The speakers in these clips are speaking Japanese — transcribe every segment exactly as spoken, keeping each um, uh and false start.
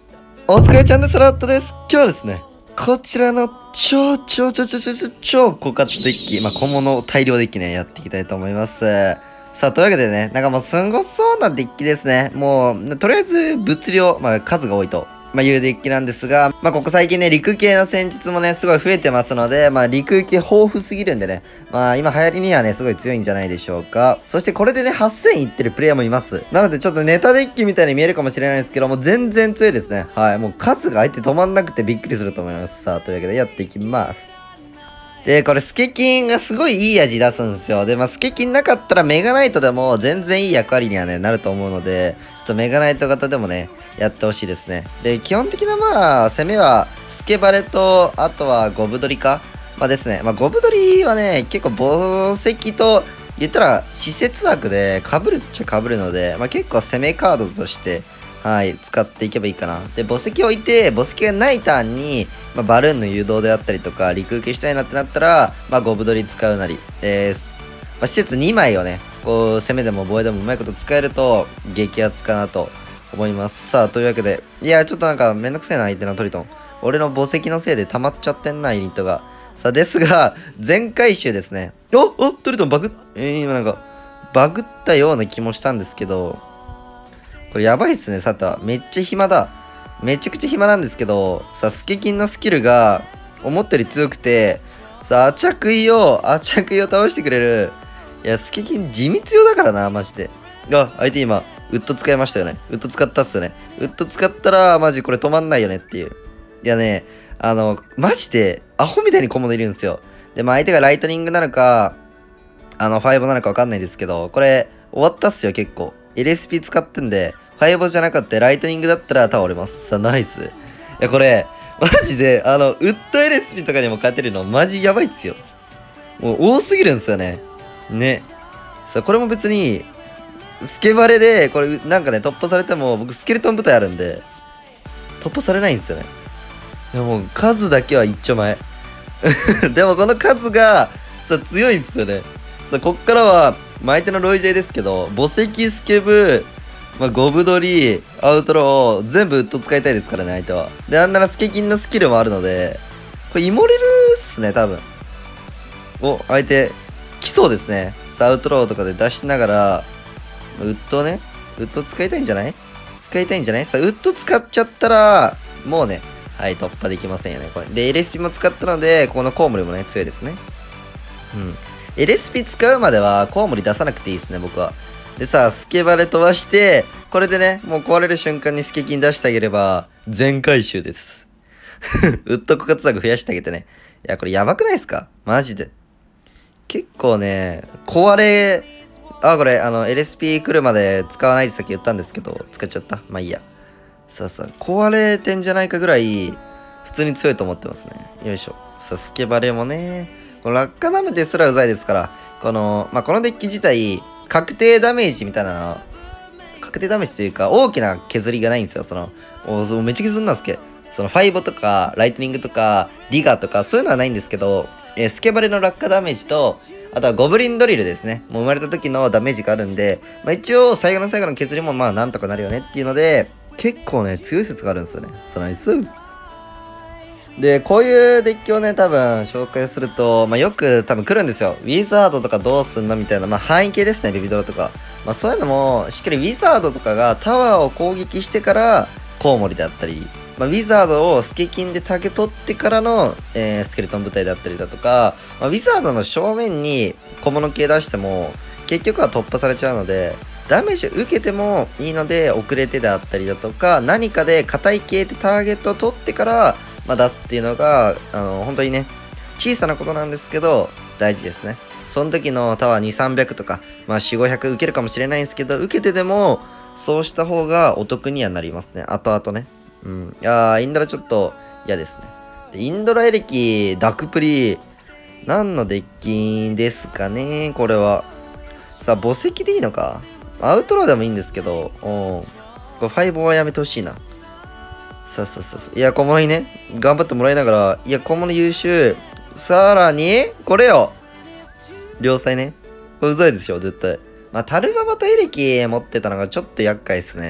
お疲れちゃんです。ラットです。今日はですね、こちらの超超超超超超超枯渇デッキ、まあ、小物大量デッキね、やっていきたいと思います。さあ、というわけでね、なんかもうすんごそうなデッキですね。もう、とりあえず物量、まあ、数が多いと。まあ、いうデッキなんですが、まあ、ここ最近ね、陸系の戦術もね、すごい増えてますので、まあ、陸系豊富すぎるんでね、まあ、今流行りにはね、すごい強いんじゃないでしょうか。そしてこれでね、はっせんいってるプレイヤーもいます。なので、ちょっとネタデッキみたいに見えるかもしれないですけども、全然強いですね。はい。もう数が相手止まんなくてびっくりすると思います。さあ、というわけでやっていきます。で、これ、スケキンがすごいいい味出すんですよ。で、まあ、スケキンなかったらメガナイトでも全然いい役割にはね、なると思うので、ちょっとメガナイト型でもね、やってほしいですね。で、基本的なまあ、攻めは、スケバレと、あとはゴブドリか。まあですね、まあ、ゴブドリはね、結構宝石と、言ったら、施設枠で被るっちゃ被るので、まあ、結構攻めカードとして、はい、使っていけばいいかな。で、墓石置いて、墓石がないターンに、まあ、バルーンの誘導であったりとか、陸受けしたいなってなったら、まあ、ゴブドリ使うなり、えー、まあ、施設にまいをね、こう、攻めでも防衛でもうまいこと使えると、激アツかなと思います。さあ、というわけで、いや、ちょっとなんかめんどくせえな、相手のトリトン。俺の墓石のせいで溜まっちゃってんな、ユニットが。さあ、ですが、全回収ですね。おおトリトンバグっ、えー、今なんか、バグったような気もしたんですけど、これやばいっすね、サタ。めっちゃ暇だ。めちゃくちゃ暇なんですけど、さ、スケキンのスキルが思ったより強くて、さ、アチャクイを、アチャクイを倒してくれる。いや、スケキン地味強だからな、マジで。が、相手今、ウッド使いましたよね。ウッド使ったっすよね。ウッド使ったら、マジこれ止まんないよねっていう。いやね、あの、マジで、アホみたいに小物いるんですよ。で、まあ相手がライトニングなのか、あの、ファイブなのかわかんないですけど、これ、終わったっすよ、結構。エルエスピー 使ってんで、ファイブじゃなかったライトニングだったら倒れます。さあ、ナイス。いや、これ、マジで、あの、ウッド エルエスピー とかにも勝てるの、マジやばいっすよ。もう多すぎるんですよね。ね。さあ、これも別に、スケバレで、これ、なんかね、突破されても、僕、スケルトン部隊あるんで、突破されないんですよね。いや、もう、数だけは一丁前。でも、この数が、さ、強いんですよね。さあ、こっからは、まあ、相手のロイジェイですけど、墓石、スケブ、まあ、ゴブドリ、アウトロー、全部ウッド使いたいですからね、相手は。で、あんならスケキンのスキルもあるので、これ、イモれるっすね、多分。お、相手、来そうですね。さあ、アウトローとかで出しながら、ウッドね、ウッド使いたいんじゃない使いたいんじゃないさあ、ウッド使っちゃったら、もうね、はい、突破できませんよね、これ。で、エルエスピー も使ったので、このコウモリもね、強いですね。うん。エルエスピー 使うまではコウモリ出さなくていいですね、僕は。でさ、スケバレ飛ばして、これでね、もう壊れる瞬間にスケキン出してあげれば、全回収です。ウッド枯渇枠増やしてあげてね。いや、これやばくないですかマジで。結構ね、壊れ、あ、これ、あの、エルエスピー 来るまで使わないってさっき言ったんですけど、使っちゃった。まあいいや。さあさあ、壊れてんじゃないかぐらい、普通に強いと思ってますね。よいしょ。さあ、スケバレもね、この落下ダメですらうざいですから、この、まあ、このデッキ自体、確定ダメージみたいなの、確定ダメージというか、大きな削りがないんですよ。その、おそうめっちゃ削るな、スケ。その、ファイボとか、ライトニングとか、ディガーとか、そういうのはないんですけど、えー、スケバレの落下ダメージと、あとはゴブリンドリルですね。もう生まれた時のダメージがあるんで、まあ、一応、最後の最後の削りもまあ、なんとかなるよねっていうので、結構ね、強い説があるんですよね。その、すぐ。で、こういうデッキをね、多分紹介すると、まあ、よく多分来るんですよ。ウィザードとかどうすんのみたいな、まあ、範囲系ですね、ビビドロとか。まあ、そういうのも、しっかりウィザードとかがタワーを攻撃してから、コウモリであったり、まあ、ウィザードをスケキンでタゲ取ってからの、えー、スケルトン部隊だったりだとか、まあ、ウィザードの正面に小物系出しても、結局は突破されちゃうので、ダメージを受けてもいいので、遅れてであったりだとか、何かで硬い系でターゲットを取ってから、まあ、出すっていうのが、あの、本当にね、小さなことなんですけど、大事ですね。その時のタワーに、さんびゃくとか、まあ、よん、ごひゃく受けるかもしれないんですけど、受けてでも、そうした方がお得にはなりますね。後々ね。うん。いやー、インドラちょっと嫌ですね。でインドラエレキ、ダクプリ、何のデッキですかね、これは。さあ、墓石でいいのかアウトローでもいいんですけど、おこれファイブはやめてほしいな。さあさあさあ。いや、小物にね、頑張ってもらいながら、いや、小物優秀。さらに、これよ。両サイね。これうざいですよ、絶対。まあ、タルババとエレキ持ってたのがちょっと厄介ですね。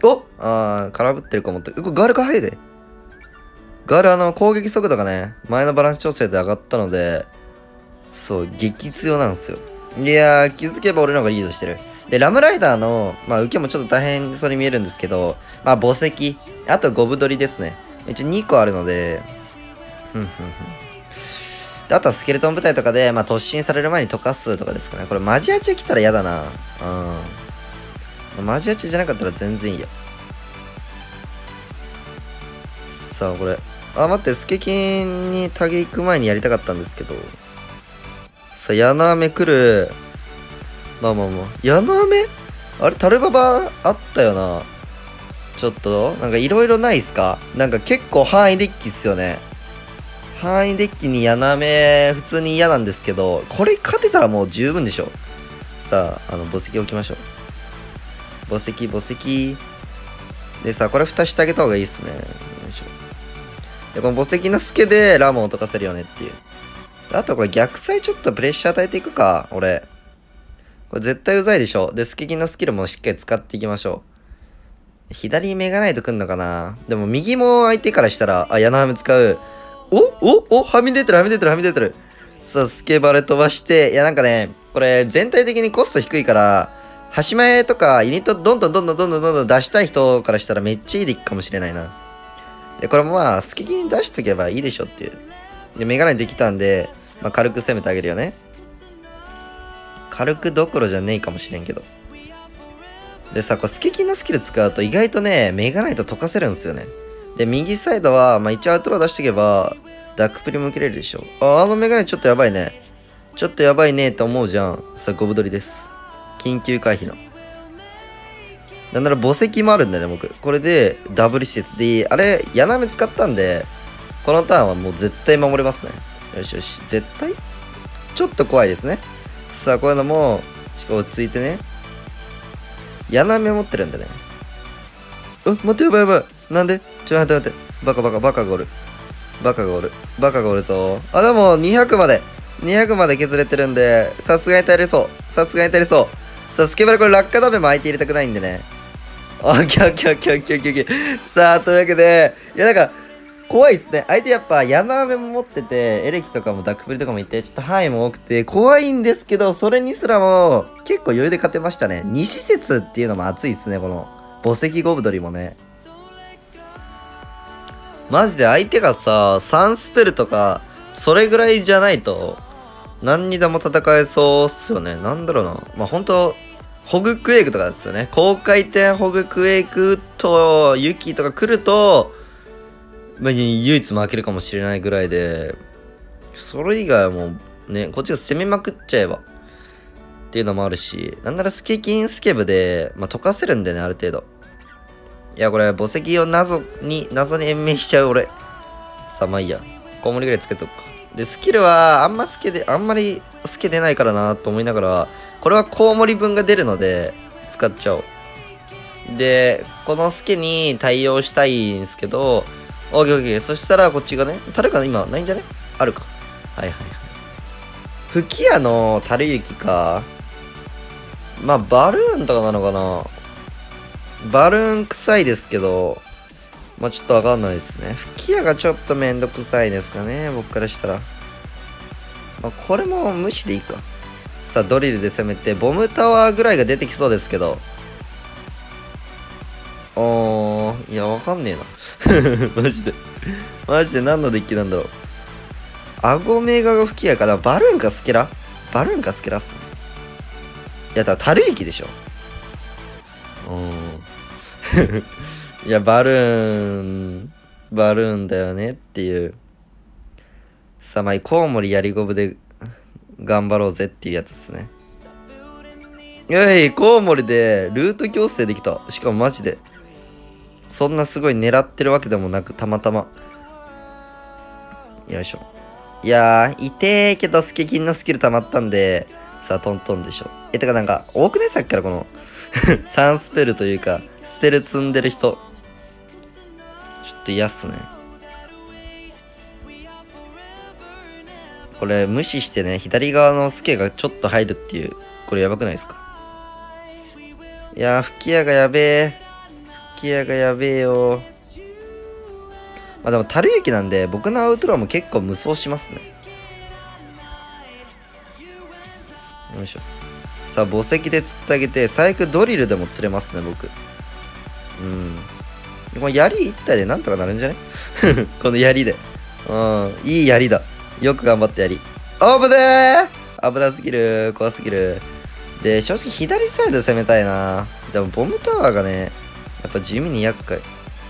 おあー、空振ってるかもって。これガールか早いで。ガールあの、攻撃速度がね、前のバランス調整で上がったので、そう、激強なんですよ。いやー、気づけば俺の方がリードしてる。で、ラムライダーの、まあ、受けもちょっと大変そうに見えるんですけど、まあ、墓石、あとゴブ取りですね。一応にこあるので、ふんふんふん。であとはスケルトン部隊とかで、まあ、突進される前に溶かすとかですかね。これマジアチェ来たら嫌だな。うん。マジアチェじゃなかったら全然いいや。さあ、これ。あ、待って、スケキンにタゲ行く前にやりたかったんですけど。さあ、ヤナアメ来る。まあまあまあ。ヤナアメあれ、タルババあったよな。ちょっと、なんかいろいろないっすか？なんか結構範囲デッキっすよね。範囲デッキにヤナアメ普通に嫌なんですけど、これ勝てたらもう十分でしょ。さあ、あの、墓石置きましょう。墓石、墓石。でさ、これ蓋してあげた方がいいっすね。よいしょ。で、この墓石のスケでラモンを溶かせるよねっていう。あとこれ逆サイちょっとプレッシャー与えていくか、俺。これ絶対うざいでしょ。で、スケキンのスキルもしっかり使っていきましょう。左目がないと来んのかな。でも右も相手からしたら、あ、ヤナハメ使う。おおおはみ出てるはみ出てるはみ出てる。さあ、スケバレ飛ばして、いやなんかね、これ全体的にコスト低いから、端前とかユニットどんどんどんどんどんどんどんどん出したい人からしたらめっちゃいいデッキかもしれないな。で、これもまあ、スケキン出しとけばいいでしょっていう。で、メガネできたんで、まあ、軽く攻めてあげるよね。軽くどころじゃねえかもしれんけど。でさ、これスケキンのスキル使うと意外とね、メガナイト溶かせるんですよね。で、右サイドは、まあ一応アウトロー出していけば、ダックプリも受けれるでしょ。あ、あのメガネちょっとやばいね。ちょっとやばいねって思うじゃん。さあ、ゴブ取りです。緊急回避の。なんなら墓石もあるんだよね、僕。これで、ダブル施設で、あれ、ヤナメ使ったんで、このターンはもう絶対守れますね。よしよし。絶対ちょっと怖いですね。さあ、こういうのも、しっかり落ち着いてね。ヤナメ持ってるんだね。うっ、待って、やばいやばい。なんでちょ、待って待って。バカバカバカがおる。バカがおる。バカがおるぞ。あ、でもにひゃくまで。にひゃくまで削れてるんで、さすがに耐えれそう。さすがに耐えれそう。さあ、スケバルこれ落下ダメも相手入れたくないんでね。あ、キャッキャッキャッキャッキャッキャッ。さあ、というわけで、いやなんか、怖いっすね。相手やっぱ、ヤナアメも持ってて、エレキとかもダックプリとかもいて、ちょっと範囲も多くて、怖いんですけど、それにすらも、結構余裕で勝てましたね。に施設っていうのも熱いっすね、この、墓石ゴブドリもね。マジで相手がさ、さんスペルとか、それぐらいじゃないと、何にでも戦えそうっすよね。なんだろうな。まあ、ほんと、ホグクエイクとかですよね。高回転ホグクエイクと、ユキとか来ると、まあ、唯一負けるかもしれないぐらいで、それ以外はもう、ね、こっちが攻めまくっちゃえば、っていうのもあるし、なんならスケキンスケブで、まあ、溶かせるんでね、ある程度。いや、これ、墓石を謎に、謎に延命しちゃう俺。さあ、まあいいや。コウモリぐらいつけとくか。で、スキルは、あんまスケで、あんまりスケ出ないからなと思いながら、これはコウモリ分が出るので、使っちゃおう。で、このスケに対応したいんですけど、オーケーオーケー。そしたら、こっちがね、樽かな今、ないんじゃねあるか。はいはいはい。吹き矢の樽雪か。まあ、バルーンとかなのかな。バルーン臭いですけど、まあちょっとわかんないですね。吹き矢がちょっとめんどくさいですかね、僕からしたら。まあこれも無視でいいか。さあ、ドリルで攻めて、ボムタワーぐらいが出てきそうですけど。おー、いや、わかんねえな。マジで。マジで何のデッキなんだろう。アゴメガが吹き矢かな。バルーンかスケラバルーンかスケラっすね。いや、だから、樽雪でしょ。うーん。いや、バルーン、バルーンだよねっていう。さあ、まあ、コウモリやりゴブで頑張ろうぜっていうやつですね。えい、コウモリでルート強制できた。しかもマジで。そんなすごい狙ってるわけでもなく、たまたま。よいしょ。いやー、痛えけど、スケキンのスキル溜まったんで、さあ、トントンでしょ。え、てかなんか、多くねさっきからこの、さんスペルというか、スペル積んでる人。ちょっと嫌っすね。これ、無視してね、左側のスケがちょっと入るっていう、これやばくないですか？いやー、吹き矢がやべえ。吹吹矢がやべえよ。まあでも、樽雪なんで、僕のアウトローも結構無双しますね。よいしょ。さあ、墓石で釣ってあげて、最悪ドリルでも釣れますね、僕。うん。この槍一体でなんとかなるんじゃねこの槍で。うん。いい槍だ。よく頑張った槍。あぶねー危なすぎる。怖すぎる。で、正直左サイド攻めたいな。でも、ボムタワーがね、やっぱ地味に厄介。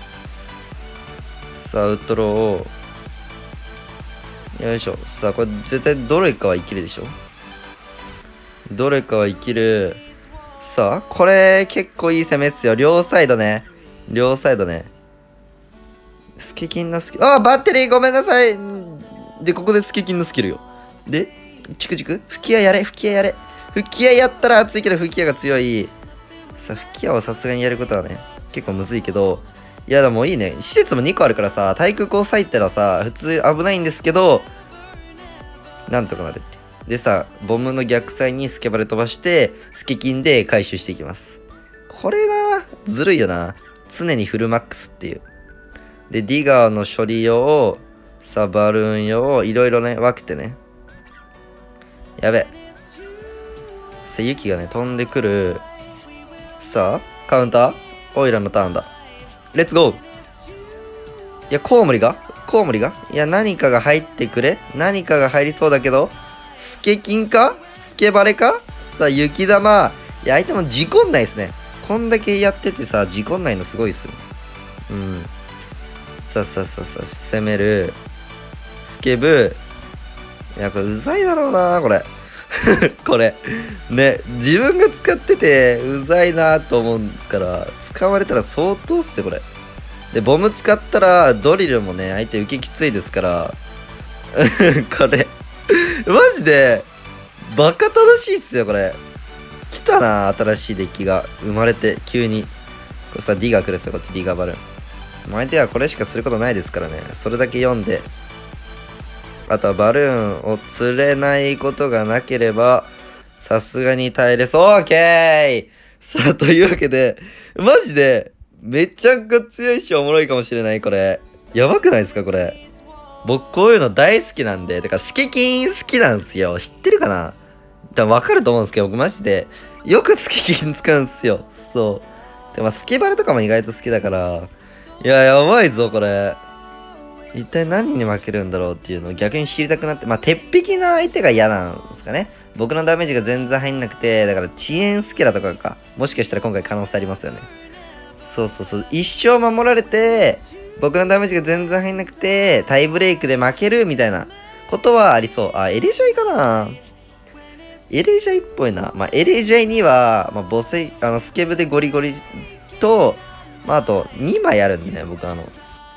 さあ、アウトローを。よいしょ。さあ、これ絶対どれかは生きるでしょ。どれかは生きる。さあ、これ結構いい攻めっすよ。両サイドね。両サイドね。スケキンのスキル。あ、バッテリーごめんなさい。で、ここでスケキンのスキルよ。で、チクチク吹き矢やれ、吹き矢やれ。吹き矢やったら熱いけど吹き矢が強い。さあ、吹き矢をさすがにやることはね、結構むずいけど。いや、でもいいね。施設もにこあるからさ、対空砲割いたらさ、普通危ないんですけど、なんとかなるって。でさ、ボムの逆サイにスケバル飛ばして、スケキンで回収していきます。これな、ずるいよな。常にフルマックスっていう。で、ディガーの処理用、さあ、バルーン用、いろいろね、分けてね。やべ。さあ、雪がね、飛んでくる。さあ、カウンターオイラのターンだ。レッツゴー。いや、コウモリがコウモリがいや、何かが入ってくれ何かが入りそうだけど、スケキンかスケバレかさあ、雪玉。いや、相手も事故んないですね。こんだけやっててさ、事故んないのすごいっすよ。うん。さあさあさあさあ、攻める。スケブ。いや、これうざいだろうな、これ。これ。ね、自分が使っててうざいなと思うんですから、使われたら相当っすよ、これ。で、ボム使ったら、ドリルもね、相手受けきついですから、これ、マジで、バカ楽しいっすよ、これ。来たな、新しいデッキが。生まれて、急に。これさ、ディガー来るっすよ、こっち、ディガーバルーン。相手はこれしかすることないですからね。それだけ読んで。あとはバルーンを釣れないことがなければ、さすがに耐えれそう。オーケーさあ、というわけで、マジで、めちゃくちゃ強いしおもろいかもしれない、これ。やばくないですか、これ。僕、こういうの大好きなんで。てか、スケキン好きなんですよ。知ってるかな多分わかると思うんですけど、僕マジで、よくスケキン使うんですよ。そう。でも、スケバルとかも意外と好きだから、いや、やばいぞ、これ。一体何に負けるんだろうっていうのを逆に知りたくなって、まあ、鉄壁な相手が嫌なんですかね。僕のダメージが全然入んなくて、だから遅延スケラとかか。もしかしたら今回可能性ありますよね。そうそうそう。一生守られて、僕のダメージが全然入んなくて、タイブレイクで負けるみたいなことはありそう。あ、エレジャイかなエレジャイっぽいな。まあ、エレジャイには、まあ、ボス、あの、スケブでゴリゴリと、まあ、あとにまいあるんでね、僕あの、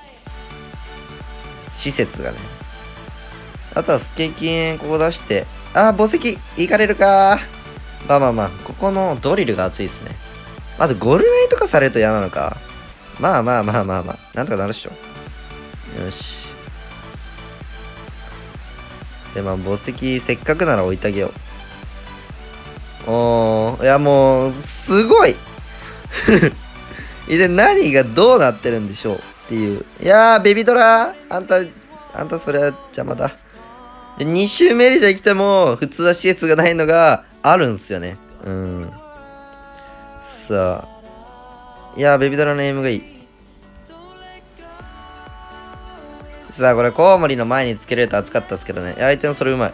施設がね。あとはスケキンここ出して、あー、墓石行かれるかまあまあまあ、ここのドリルが熱いですね。あとゴールナイとかされると嫌なのか。まあまあまあまあまあ、なんとかなるっしょ。よし。で、まあ墓石せっかくなら置いてあげよう。おー、いやもう、すごいで、何がどうなってるんでしょうっていう。いやー、ベビドラあんた、あんたそれは邪魔だ。で、に周目でじゃ来ても、普通は施設がないのがあるんすよね。うん。さあ。いやー、ベビドラのエイムがいい。さあ、これ、コウモリの前につけれると熱かったですけどね。いや、相手のそれうまい。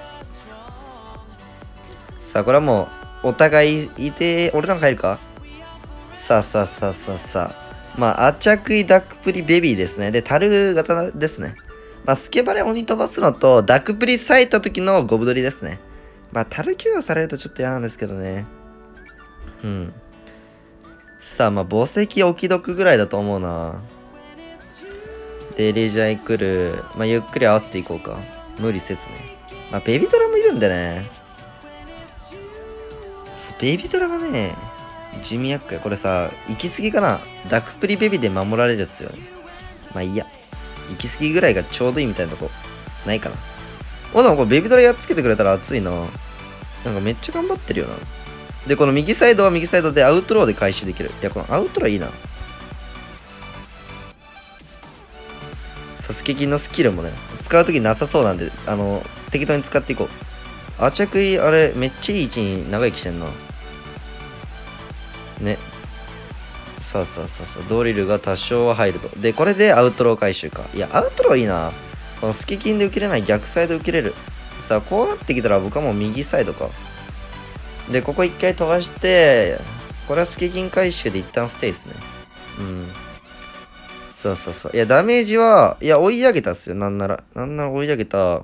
さあ、これはもう、お互いいて、俺なんか入るかさあさあさあさあさあ。まあ、アチャクイダックプリベビーですね。で、タル型ですね。まあ、スケバレ鬼飛ばすのと、ダックプリ咲いた時のゴブドリですね。まあ、タル給与されるとちょっと嫌なんですけどね。うん。さあ、まあ、墓石置き得ぐらいだと思うな。で、レジャー来る。まあ、ゆっくり合わせていこうか。無理せずね。まあ、ベビドラもいるんでね。ベビドラがね、地味厄介。これさ、行き過ぎかな。ダックプリベビで守られるやつよね。まあいいや。行き過ぎぐらいがちょうどいいみたいなとこ、ないかな。お、でもこれベビドラやっつけてくれたら熱いな。なんかめっちゃ頑張ってるよな。で、この右サイドは右サイドでアウトローで回収できる。いや、このアウトローいいな。 サスケ金のスキルもね、使うときなさそうなんで、あの、適当に使っていこう。アチャクイ、あれ、めっちゃいい位置に長生きしてんな。ね。さあさあさあさあ、ドリルが多少は入ると。で、これでアウトロー回収か。いや、アウトローいいな。このスケ金で受けれない逆サイド受けれる。さあ、こうなってきたら僕はもう右サイドか。で、ここ一回飛ばして、これはスケ金回収で一旦ステイですね。うん。そうそうそう。いや、ダメージは、いや、追い上げたっすよ。なんなら。なんなら追い上げた。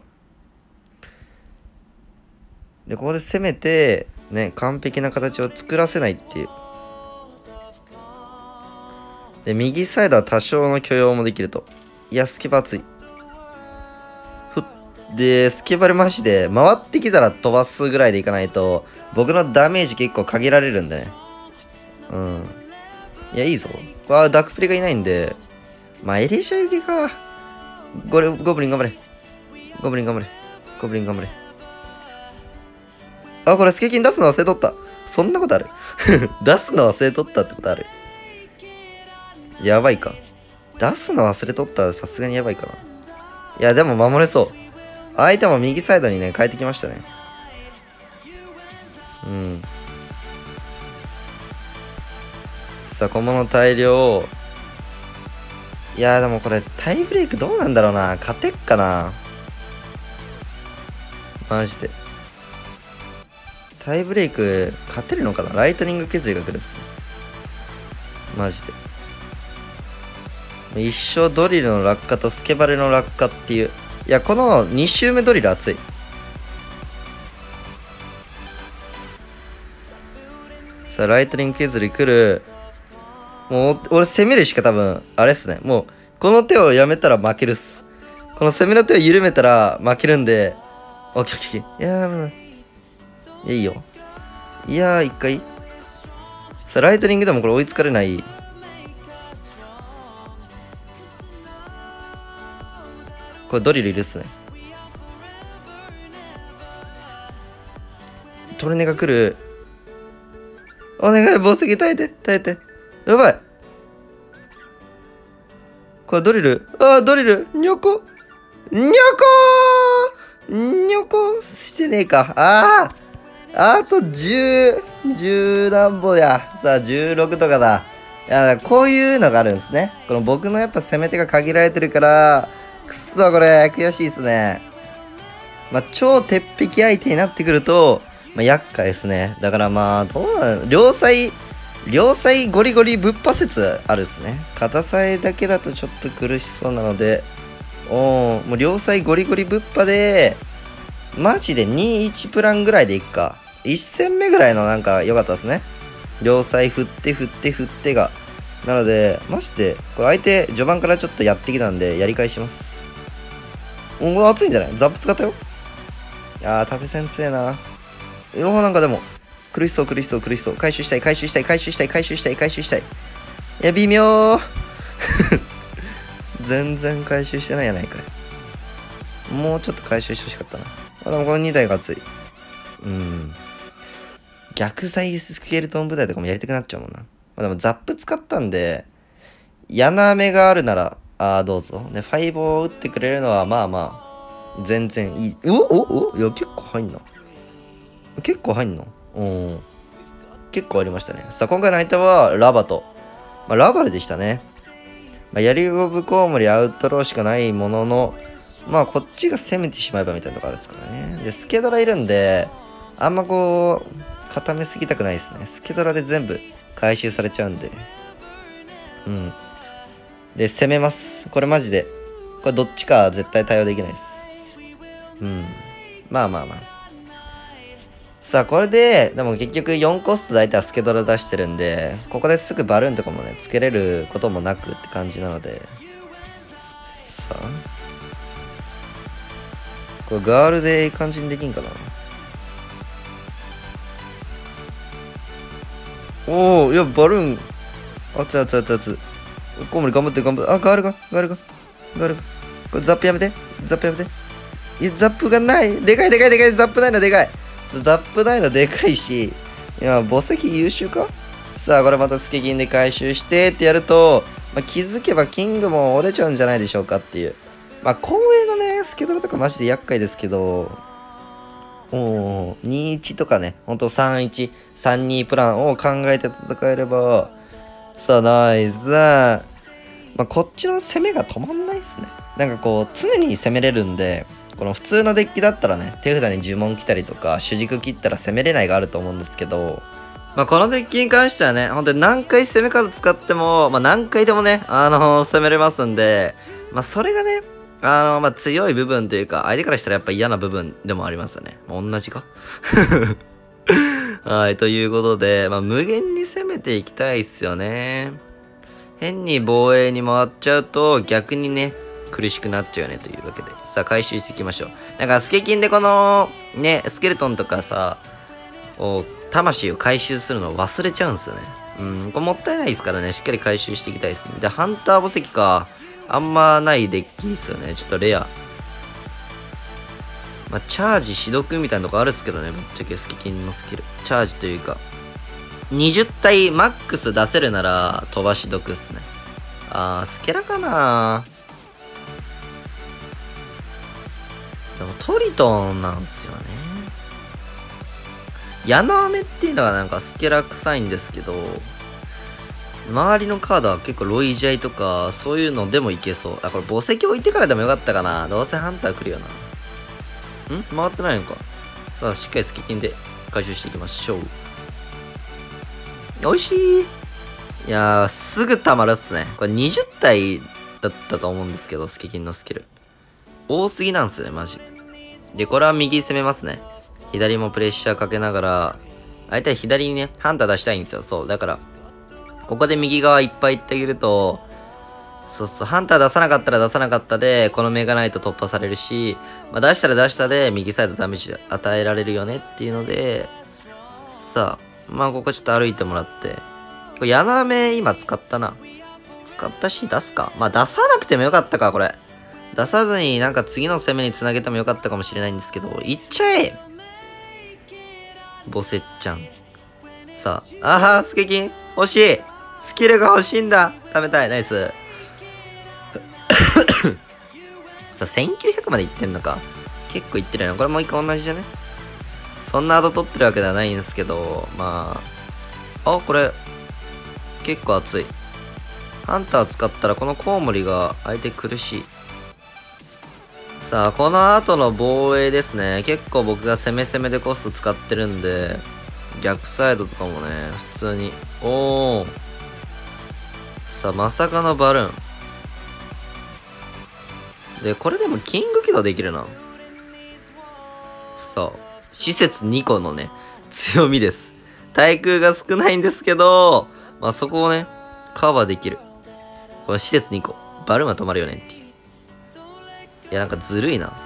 で、ここで攻めて、ね、完璧な形を作らせないっていう。で、右サイドは多少の許容もできると。いや、スケバ熱い。ふっ。で、スケバルマジで、回ってきたら飛ばすぐらいでいかないと、僕のダメージ結構限られるんでね。うん。いや、いいぞ。これはダークプレイがいないんで、まあ、エレシャ受けか。ゴレ、ゴブリン頑張れ。ゴブリン頑張れ。ゴブリン頑張れ。あ、これスケキン出すの忘れとった。そんなことある出すの忘れとったってことある。やばいか。出すの忘れとったらさすがにやばいかな。いや、でも守れそう。相手も右サイドにね、変えてきましたね。うん。さあ、小物大量。いやーでもこれタイブレイクどうなんだろうな。勝てっかな。マジで。タイブレイク勝てるのかな。ライトニング削りが来るっすね。マジで。一生ドリルの落下とスケバレの落下っていう。いや、このに周目ドリル熱い。さあ、ライトニング削り来る。もう、俺攻めるしか多分、あれっすね。もう、この手をやめたら負けるっす。この攻めの手を緩めたら負けるんで、オッケーオッケー。いやー、いや、いいよ。いやー、一回。さあ、ライトニングでもこれ追いつかれない。これドリルいるっすね。トルネが来る。お願い、宝石耐えて、耐えて。やばい。これドリル。ああ、ドリル。にょこ。にょこーにょこしてねえか。ああ。あとじゅう、じゅう何歩や。さあ、じゅうろくとかだ。いや、こういうのがあるんですね。この僕のやっぱ攻め手が限られてるから、くっそ、これ、悔しいっすね。まあ、超鉄壁相手になってくると、まあ、厄介ですね。だからまあ、どうなの、両サイ、両サイゴリゴリぶっ破説あるっすね。片サイだけだとちょっと苦しそうなので、おー、もう両サイゴリゴリぶっ破で、マジでにいちプランぐらいでいくか。いち戦目ぐらいのなんか良かったですね。両サイ振って振って振ってが。なので、マジで、これ相手序盤からちょっとやってきたんで、やり返します。おー、熱いんじゃない？ザップ使ったよ。いやー、縦線強えな。よー、なんかでも、苦しそう苦しそう苦しそう。回収したい回収したい回収したい回収したい回収したい。いや、微妙全然回収してないやないかい。もうちょっと回収してほしかったな。あ、でもこのにだいが熱い。うん。逆サイスケルトン部隊とかもやりたくなっちゃうもんな。まあ、でもザップ使ったんで、矢な目があるなら、ああ、どうぞ。で、ファイブを打ってくれるのは、まあまあ、全然いい。おおおいや、結構入んな。結構入んのうん。結構ありましたね。さあ、今回の相手は、ラバと。まあ、ラバルでしたね。まあ、やりゴブコウモリアウトローしかないものの、まあ、こっちが攻めてしまえばみたいなとこあるんですからね。で、スケドラいるんで、あんまこう、固めすぎたくないですね。スケドラで全部回収されちゃうんで。うん。で、攻めます。これマジで。これどっちか絶対対応できないです。うん。まあまあまあ。さあ、これで、でも結局よんコスト大体はスケドラ出してるんで、ここですぐバルーンとかもね、つけれることもなくって感じなので。さあ。これガールでいい感じにできんかな。おお、いや、バルーン。熱い熱い熱い熱い。コウモリ頑張って頑張って。あ、ガールが、ガールが、ガールが。これザップやめて。ザップやめて。いや、ザップがない。でかいでかいでかい。ザップないのでかい。ザップないのでかいし。いや、墓石優秀か。さあ、これまたスケキンで回収してってやると、まあ、気づけばキングも折れちゃうんじゃないでしょうかっていう。 まあ、後衛のね、スケドルとかマジで厄介ですけど、おー、にいちとかね、ほんとさんいち、さんにプランを考えて戦えれば、さあ、ナイス。まあ、こっちの攻めが止まんないっすね。なんかこう、常に攻めれるんで、この普通のデッキだったらね、手札に呪文来たりとか、主軸切ったら攻めれないがあると思うんですけど、まあ、このデッキに関してはね、本当に何回攻め方使っても、まあ、何回でもね、あのー、攻めれますんで、まあ、それがね、あのー、まあ、強い部分というか、相手からしたらやっぱ嫌な部分でもありますよね。まあ、同じかはい、ということで、まあ、無限に攻めていきたいっすよね。変に防衛に回っちゃうと、逆にね、苦しくなっちゃうよねというわけで。さあ、回収していきましょう。なんか、スケキンでこの、ね、スケルトンとかさ、を、魂を回収するのを忘れちゃうんですよね。うん、これもったいないですからね、しっかり回収していきたいですね。で、ハンター墓石か。あんまないデッキですよね。ちょっとレア。まあ、チャージ、死毒みたいなとこあるっすけどね、ぶっちゃけスケキンのスキル。チャージというか、にじゅう体マックス出せるなら、飛ばし毒っすね。あー、スケラかな。でもトリトンなんですよね。矢の飴っていうのがなんかスケラ臭いんですけど、周りのカードは結構ロイジャイとか、そういうのでもいけそう。あ、これ墓石置いてからでもよかったかな。どうせハンター来るよな。ん回ってないのか。さあ、しっかりスケキンで回収していきましょう。おいしい。いやー、すぐ溜まるっすね。これにじゅう体だったと思うんですけど、スケキンのスキル。多すぎなんですよね、マジ。で、これは右攻めますね。左もプレッシャーかけながら、相手は左にね、ハンター出したいんですよ。そう。だから、ここで右側いっぱい行ってあげると、そうそう、ハンター出さなかったら出さなかったで、この目がないと突破されるし、まあ、出したら出したで、右サイドダメージ与えられるよねっていうので、さあ、まあ、ここちょっと歩いてもらって、これ、矢の飴今使ったな。使ったし、出すか。まあ、出さなくてもよかったか、これ。出さずになんか次の攻めにつなげてもよかったかもしれないんですけど、いっちゃえボセッちゃん。さあ、ああ、スケキン欲しい。スキルが欲しいんだ。食べたい。ナイス。さあ、せんきゅうひゃくまでいってんのか。結構いってるよな。これもう一回同じじゃね。そんなアド取ってるわけではないんですけど、まあ。あ、これ、結構熱い。ハンター使ったらこのコウモリが相手苦しい。さあ、この後の防衛ですね。結構僕が攻め攻めでコスト使ってるんで、逆サイドとかもね、普通に。おー。さあ、まさかのバルーン。で、これでもキング起動できるな。さあ、施設にこのね、強みです。対空が少ないんですけど、まあそこをね、カバーできる。この施設にこ。バルーンは止まるよねっていう。いや、なんかずるいな。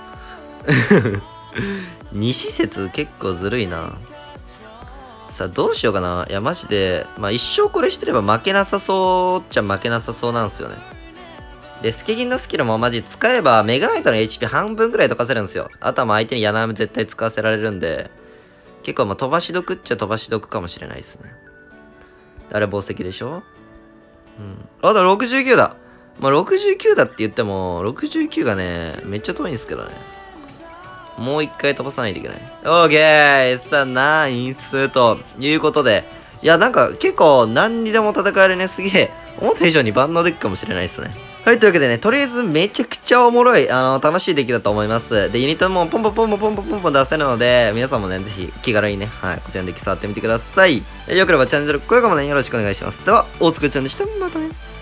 に施設結構ずるいな。さあ、どうしようかな。いや、マジで、まあ一生これしてれば負けなさそうっちゃ負けなさそうなんですよね。で、スケギンのスキルもマジ使えば、メガナイトの エイチピー 半分くらい溶かせるんですよ。あとはまあ相手に矢の飴絶対使わせられるんで、結構まあ飛ばし毒っちゃ飛ばし毒かもしれないですね。あれ、宝石でしょ。うん。あとろくじゅうきゅうだ。まあ、ろくじゅうきゅうだって言っても、ろくじゅうきゅうがね、めっちゃ遠いんですけどね。もう一回飛ばさないといけない。オーケー。さあ、ナイスということで。いや、なんか結構何にでも戦えるね。すげえ。思った以上に万能デッキかもしれないですね。はい、というわけでね、とりあえずめちゃくちゃおもろい、あの、楽しいデッキだと思います。で、ユニットもポンポンポンポンポンポンポンポン出せるので、皆さんもね、ぜひ気軽にね、はい、こちらのデッキ触ってみてください。よければチャンネル、高評価もね、よろしくお願いします。では、大塚ちゃんでした。またね。